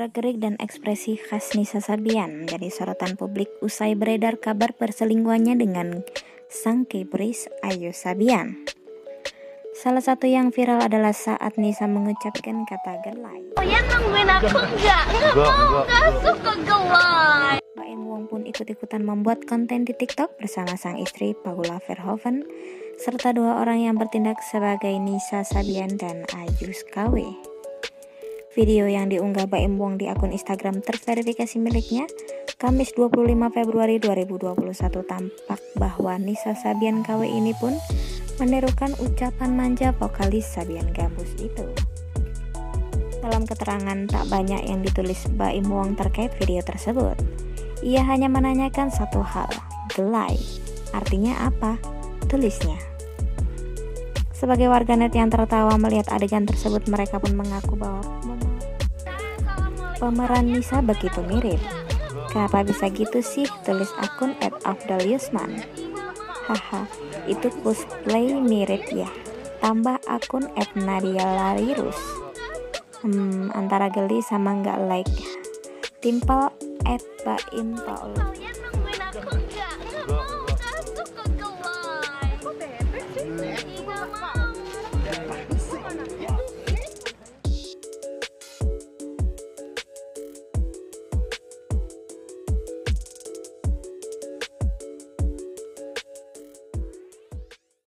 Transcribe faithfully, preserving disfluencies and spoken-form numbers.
Gerak-gerik dan ekspresi khas Nisa Sabian menjadi sorotan publik usai beredar kabar perselingkuhannya dengan sang keyboardis Ayu Sabian. Salah satu yang viral adalah saat Nisa mengucapkan kata gelai. Oh ya nungguin aku enggak? Enggak mau, enggak suka gelai. Baim Wong pun ikut-ikutan membuat konten di TikTok bersama sang istri Paula Verhoeven serta dua orang yang bertindak sebagai Nisa Sabian dan Ayus K W. Video yang diunggah Baim Wong di akun Instagram terverifikasi miliknya Kamis dua puluh lima Februari dua ribu dua puluh satu tampak bahwa Nisa Sabian K W ini pun menirukan ucapan manja vokalis Sabian Gambus itu. Dalam keterangan tak banyak yang ditulis Baim Wong terkait video tersebut. Ia hanya menanyakan satu hal, gelai. Artinya apa? Tulisnya. Sebagai warganet yang tertawa melihat adegan tersebut, mereka pun mengaku bahwa pemeran Nisa begitu mirip. Kenapa bisa gitu sih? Tulis akun et afdal yusman. Haha, itu cosplay mirip ya. Tambah akun et nadia larirus. Hmm, antara geli sama nggak like. Timpal et baim paul.